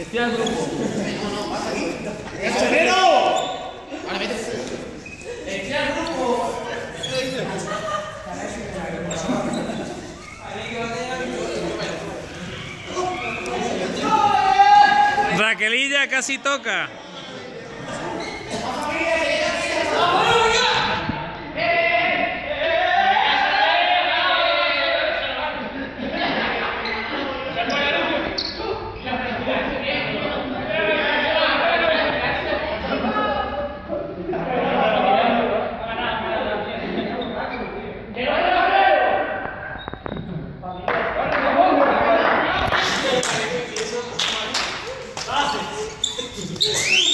Estira el grupo. No, pasa aquí. ¡Chelero! Vale, vete. Estira el grupo. Raquelilla casi toca. ¡Pase!